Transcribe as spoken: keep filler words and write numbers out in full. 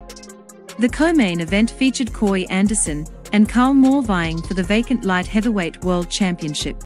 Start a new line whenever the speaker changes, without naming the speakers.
The co-main event featured Corey Anderson and Carl Moore vying for the vacant light heavyweight world championship.